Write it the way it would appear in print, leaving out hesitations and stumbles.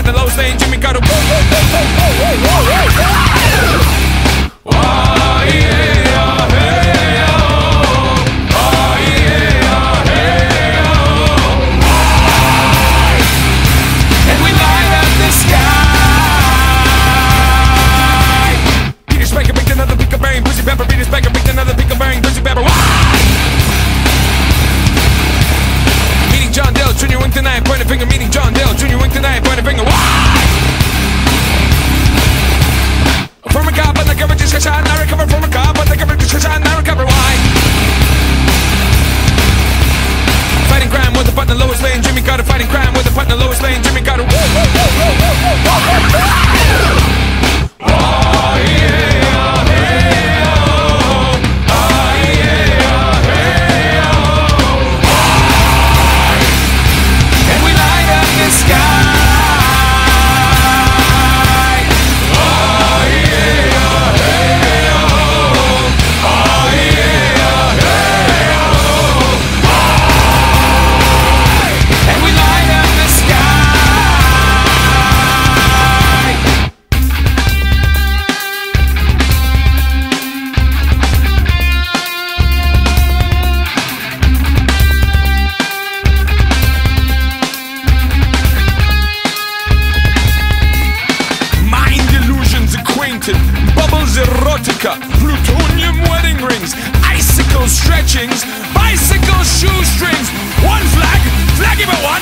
find the lowest lane, Jimmy got a and we light up the sky. Peter Spanker picked another pick of brain, Pussy Pepper. Peter Spanker picked another pick of brain, Pussy Pepper. Meeting John Dale, Jr. wink tonight, point a finger. Meeting John Dale, Jr. wink tonight, point a finger. From a car, but the coverage is shot. I recover from a car, but the coverage is shot. I recover. Why? Fighting crime with the partner lowest lane, Jimmy got a fighting crime with the partner lowest lane, Jimmy got a and we light up the sky. Bubbles erotica, plutonium wedding rings, icicle stretchings, bicycle shoestrings. One flag, flaggy but one.